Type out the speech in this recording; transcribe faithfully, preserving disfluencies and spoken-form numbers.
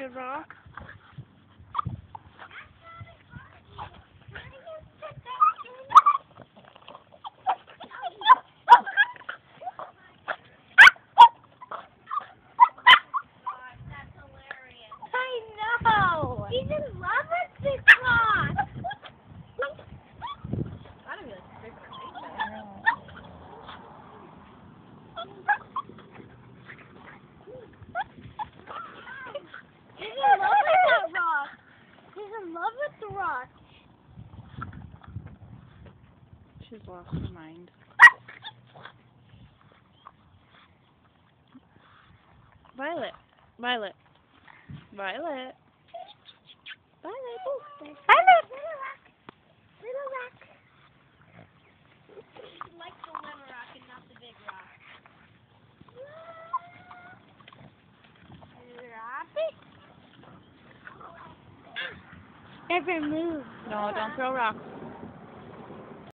good rock? No! He's in love with this rock! Gotta be like six or eight though. He's in love with that rock! He's in love with the rock! She's lost her mind. Violet. Violet. Violet. Violet. Violet! Little rock! Little rock! She likes the little rock and not the big rock. Rabbit? Never move. No, don't throw rocks.